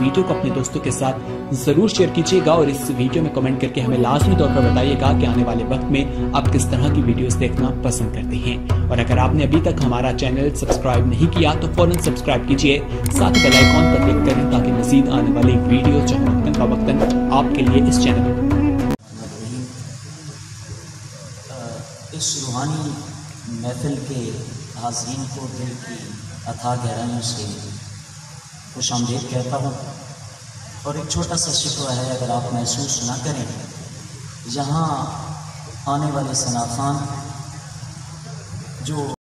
Video को अपने दोस्तों के साथ जरूर शेयर कीजिएगा और इस वीडियो में कमेंट करके हमें लाजमी तौर पर बताइएगा कि आने वाले वक्त में आप किस तरह की वीडियोस देखना पसंद करते हैं। और अगर आपने अभी तक हमारा चैनल सब्सक्राइब नहीं किया तो फौरन सब्सक्राइब कीजिए, साथ ही बेल आइकॉन पर क्लिक करें ताकि मजीद आने वाली वीडियो जब वक्तन का वक्तन आपके लिए इस चैनल इस रूहानी महफिल के हाज़रीन को दिल की अथाह गहराइयों से खुशामदीद कहता हूँ। और एक छोटा सा शिकवा है, अगर आप महसूस ना करें, यहाँ आने वाले सनाफ़ान जो